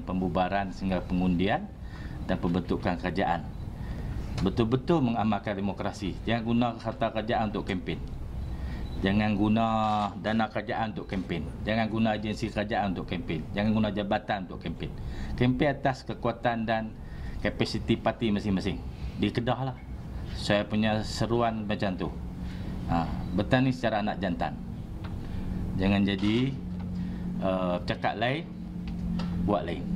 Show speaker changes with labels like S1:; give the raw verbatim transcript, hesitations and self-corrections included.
S1: pembubaran sehingga pengundian dan pembentukan kerajaan. Betul-betul mengamalkan demokrasi. Jangan guna harta kerajaan untuk kempen. Jangan guna dana kerajaan untuk kempen. Jangan guna agensi kerajaan untuk kempen. Jangan guna jabatan untuk kempen. Kempen atas kekuatan dan kapasiti parti masing-masing. Di Kedah lah. Saya punya seruan macam tu. Ha, bertani secara anak jantan. Jangan jadi uh, cakap lain, buat lain.